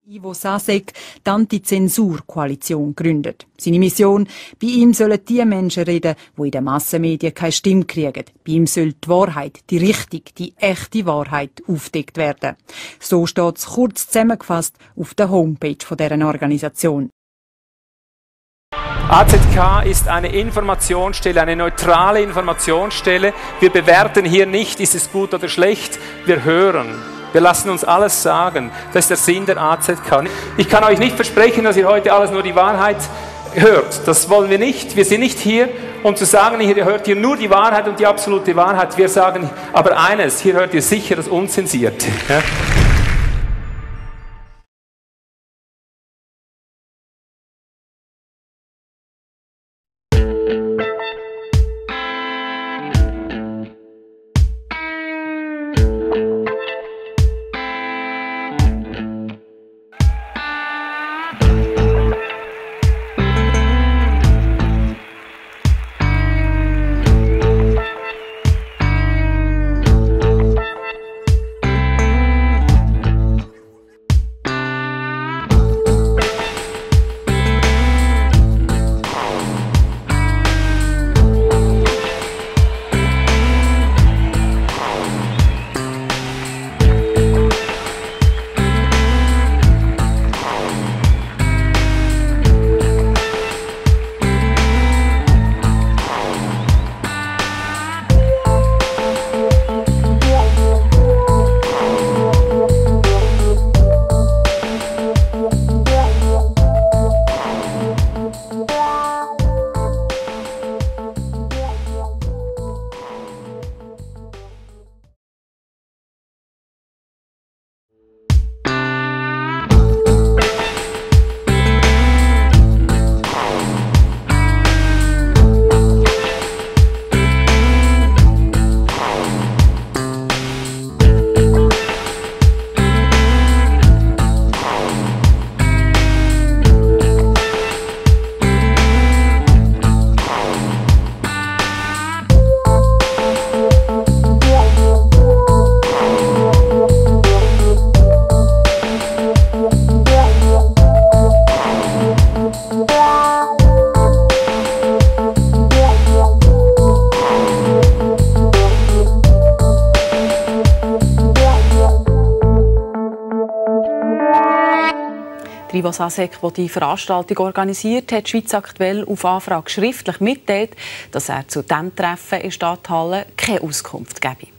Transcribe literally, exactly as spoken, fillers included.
Ivo Sasek die Anti-Zensur-Koalition gegründet. Seine Mission: Bei ihm sollen die Menschen reden, die in den Massenmedien keine Stimme kriegen. Bei ihm soll die Wahrheit, die richtige, die echte Wahrheit aufgedeckt werden. So steht es kurz zusammengefasst auf der Homepage dieser Organisation. A Z K ist eine Informationsstelle, eine neutrale Informationsstelle. Wir bewerten hier nicht, ist es gut oder schlecht, wir hören. Wir lassen uns alles sagen. Das ist der Sinn der A Z K. Ich kann euch nicht versprechen, dass ihr heute alles nur die Wahrheit hört. Das wollen wir nicht. Wir sind nicht hier, um zu sagen, ihr hört hier nur die Wahrheit und die absolute Wahrheit. Wir sagen aber eines, hier hört ihr sicher das Unzensierte. Ja? Ivo Sasek, der die Veranstaltung organisiert hat, Schweiz aktuell auf Anfrage schriftlich mitteilt, dass er zu diesem Treffen in Stadthalle keine Auskunft gebe.